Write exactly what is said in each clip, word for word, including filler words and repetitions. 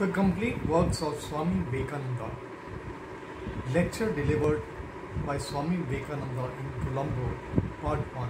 The complete works of Swami Vivekananda. Lecture delivered by Swami Vivekananda in Colombo, Part one.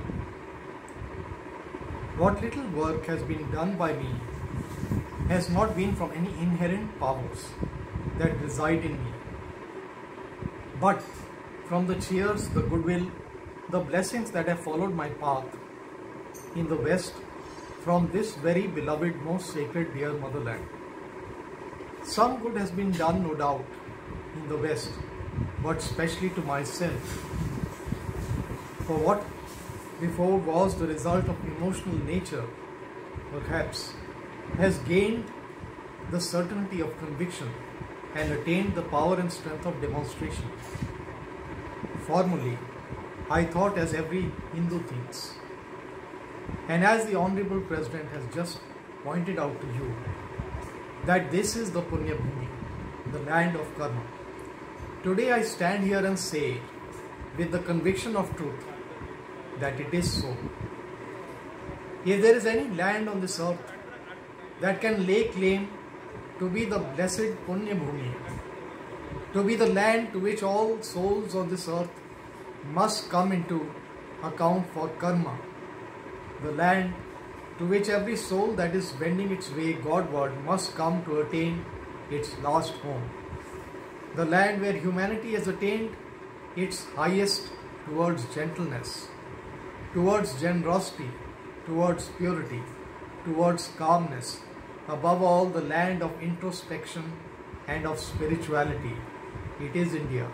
What little work has been done by me has not been from any inherent powers that reside in me, but from the cheers, the goodwill, the blessings that have followed my path in the West from this very beloved, most sacred, dear motherland. Some good has been done, no doubt, in the West, but specially to myself. For what before was the result of emotional nature, perhaps, has gained the certainty of conviction and attained the power and strength of demonstration. Formerly, I thought as every Hindu thinks, and as the Honorable President has just pointed out to you, that this is the Punya Bhumi, the land of karma. Today I stand here and say, with the conviction of truth, that it is so. If there is any land on this earth that can lay claim to be the blessed Punya Bhumi, to be the land to which all souls on this earth must come into account for karma, the land to which every soul that is wending its way Godward must come to attain its last home, the land where humanity has attained its highest towards gentleness, towards generosity, towards purity, towards calmness, above all the land of introspection and of spirituality. It is India.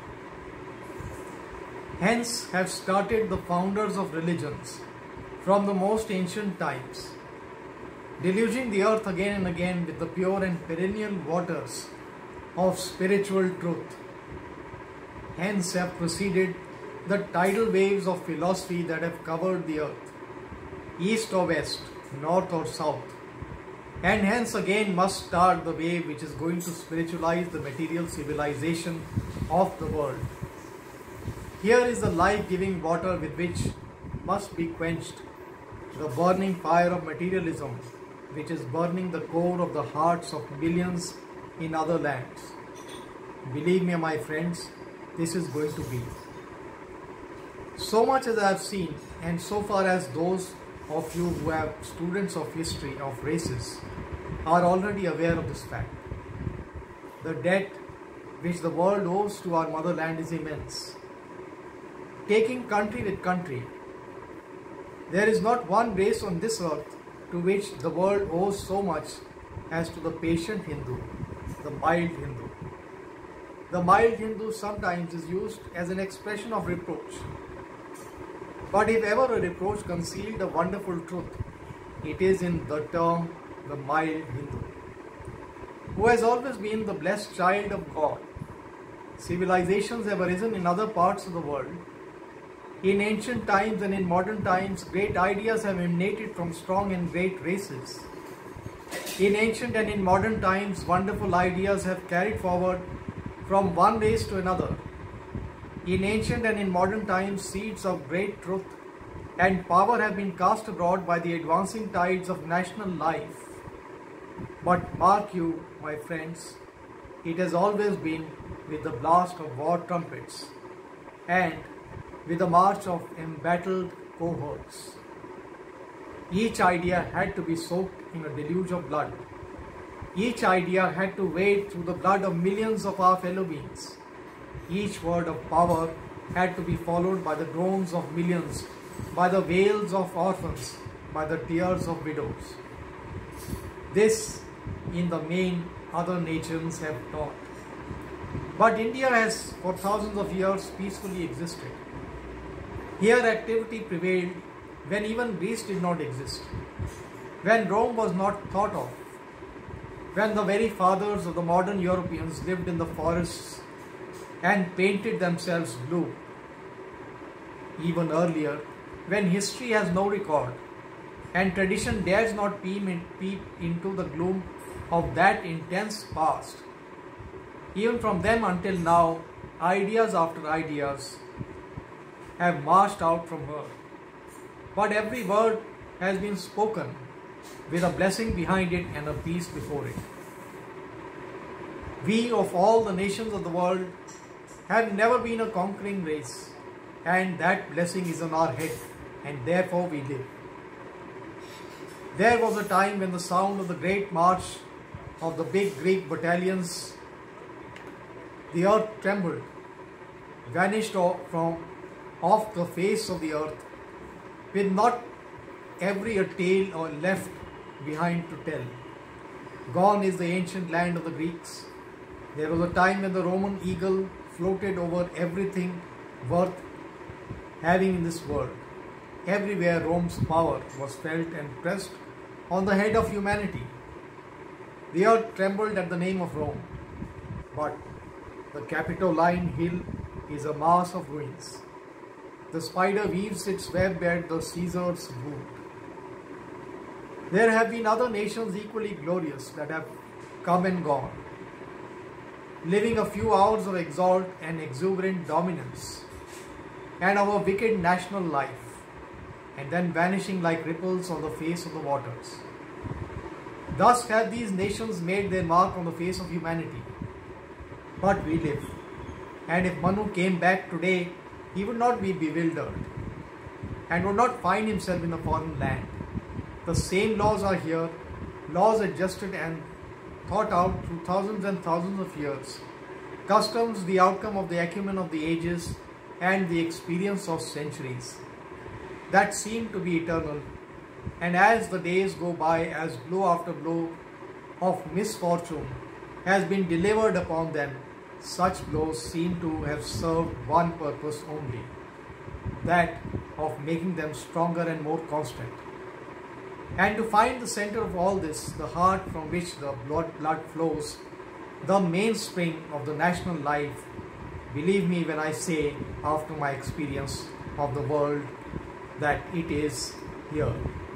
Hence have started the founders of religions from the most ancient times, deluging the earth again and again with the pure and perennial waters of spiritual truth. Hence have proceeded the tidal waves of philosophy that have covered the earth, east or west, north or south. And hence again must start the wave which is going to spiritualize the material civilization of the world. Here is the life-giving water with which must be quenched the burning fire of materialism, which is burning the core of the hearts of millions in other lands. Believe me, my friends, this is going to be. So much as I have seen, and so far as those of you who have students of history of races are already aware of this fact, the debt which the world owes to our motherland is immense. Taking country with country, there is not one race on this earth to which the world owes so much as to the patient Hindu, the mild Hindu. The mild Hindu sometimes is used as an expression of reproach. But if ever a reproach concealed a wonderful truth, it is in the term the mild Hindu, who has always been the blessed child of God. Civilizations have arisen in other parts of the world. In ancient times and in modern times, great ideas have emanated from strong and great races. In ancient and in modern times, wonderful ideas have carried forward from one race to another. In ancient and in modern times, seeds of great truth and power have been cast abroad by the advancing tides of national life. But mark you, my friends, it has always been with the blast of war trumpets and with the march of embattled cohorts. Each idea had to be soaked in a deluge of blood. Each idea had to wade through the blood of millions of our fellow beings. Each word of power had to be followed by the groans of millions, by the wails of orphans, by the tears of widows. This, in the main, other nations have taught. But India has, for thousands of years, peacefully existed. Here activity prevailed when even Greece did not exist, when Rome was not thought of, when the very fathers of the modern Europeans lived in the forests and painted themselves blue. Even earlier, when history has no record and tradition dares not peep into the gloom of that intense past, even from them until now, ideas after ideas have marched out from her. But every word has been spoken with a blessing behind it and a peace before it. We of all the nations of the world have never been a conquering race, and that blessing is on our head, and therefore we live. There was a time when the sound of the great march of the big Greek battalions, the earth trembled, vanished off from off the face of the earth, with not every a tale or left behind to tell. Gone is the ancient land of the Greeks. There was a time when the Roman eagle floated over everything worth having in this world. Everywhere Rome's power was felt and pressed on the head of humanity. The earth trembled at the name of Rome, but the Capitoline Hill is a mass of ruins. The spider weaves its web at the Caesar's wood. There have been other nations equally glorious that have come and gone, living a few hours of exalt and exuberant dominance and our wicked national life, and then vanishing like ripples on the face of the waters. Thus have these nations made their mark on the face of humanity. But we live, and if Manu came back today, he would not be bewildered and would not find himself in a foreign land. The same laws are here, laws adjusted and thought out through thousands and thousands of years, customs the outcome of the acumen of the ages and the experience of centuries that seem to be eternal, and as the days go by, as blow after blow of misfortune has been delivered upon them, such blows seem to have served one purpose only, that of making them stronger and more constant. And to find the center of all this, the heart from which the blood, blood flows, the mainspring of the national life, believe me when I say, after my experience of the world, that it is here.